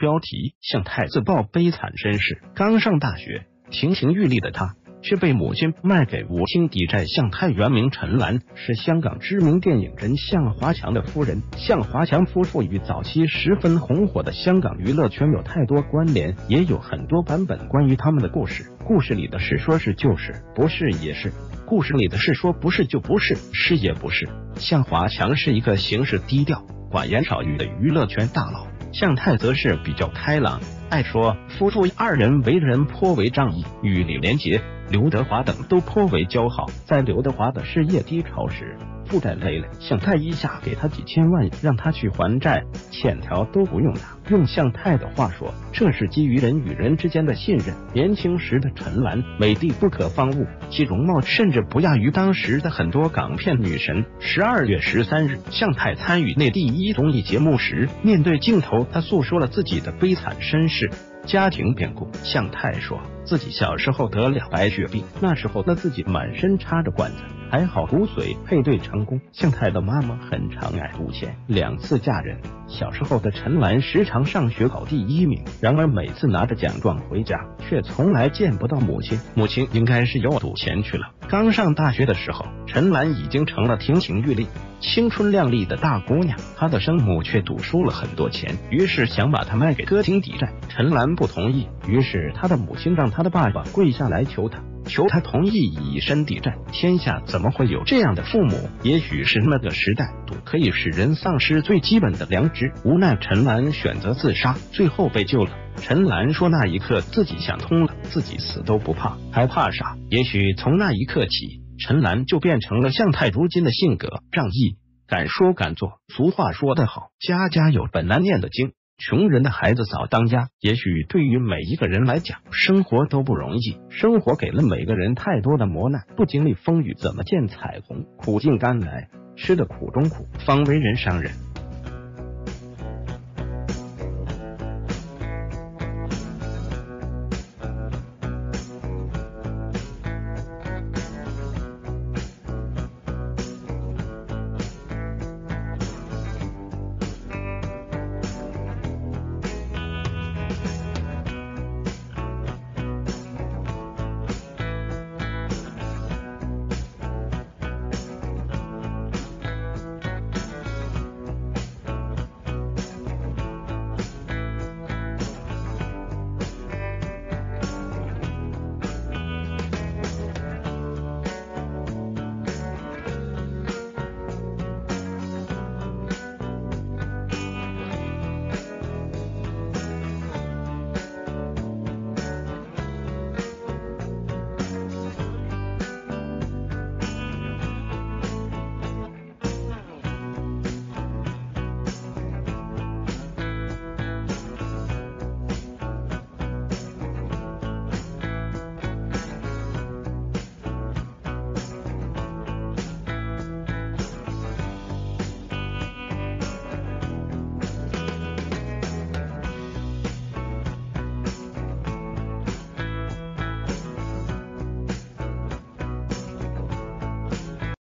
标题：向太自曝悲惨身世。刚上大学，亭亭玉立的他却被母亲卖给无心抵债。向太原名陈岚，是香港知名电影人向华强的夫人。向华强夫妇与早期十分红火的香港娱乐圈有太多关联，也有很多版本关于他们的故事。故事里的是说是就是，不是也是；故事里的是说不是就不是，是也不是。向华强是一个行事低调、寡言少语的娱乐圈大佬，向太则是比较开朗、爱说。夫妇二人为人颇为仗义，与李连杰、刘德华等都颇为交好。在刘德华的事业低潮时，负债累累，向太一下给他几千万，让他去还债，欠条都不用打。用向太的话说，这是基于人与人之间的信任。年轻时的陈岚美丽不可方物，其容貌甚至不亚于当时的很多港片女神。12月13日，向太参与内地一综艺节目时，面对镜头，他诉说了自己的悲惨身世。家庭变故，向太说自己小时候得了白血病，那时候自己满身插着管子，还好骨髓配对成功。向太的妈妈很常爱赌钱，2次嫁人。小时候的陈岚时常上学考第1名，然而每次拿着奖状回家，却从来见不到母亲。母亲应该是又赌钱去了。刚上大学的时候，陈岚已经成了亭亭玉立、青春靓丽的大姑娘，她的生母却赌输了很多钱，于是想把她卖给歌厅抵债。陈岚不同意，于是她的母亲让她的爸爸跪下来求他同意以身抵债。天下怎么会有这样的父母？也许是那个时代，赌可以使人丧失最基本的良知。无奈陈岚选择自杀，最后被救了。陈岚说那一刻自己想通了，自己死都不怕，还怕啥？也许从那一刻起，陈岚就变成了向太如今的性格，仗义，敢说敢做。俗话说得好，家家有本难念的经，穷人的孩子早当家。也许对于每一个人来讲，生活都不容易，生活给了每个人太多的磨难，不经历风雨怎么见彩虹？苦尽甘来，吃得苦中苦，方为人上人。